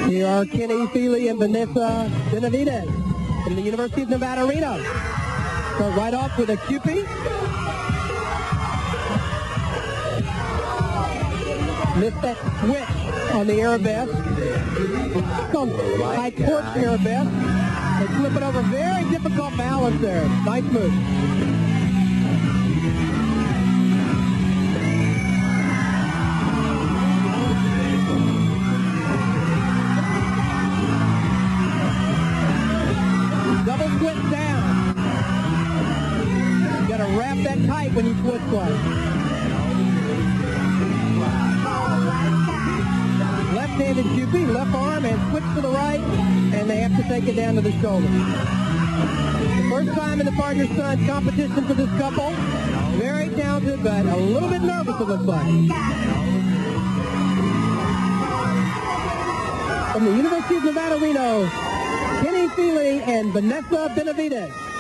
Here are Kenny Feeley and Vanessa Benavides from the University of Nevada, Reno. Start right off with a Cupid. Missed that switch on the arabesque. Called high torch arabesque. They flip it over. Very difficult balance there. Nice move. Double switch down. You got to wrap that tight when you switch play. Left-handed Cupid, left arm, and switch to the right, and they have to take it down to the shoulder. First time in the partner stunt competition for this couple. Very talented, but a little bit nervous, it looks like. From the University of Nevada, Reno, Kenny Feeley and Vanessa Benavides.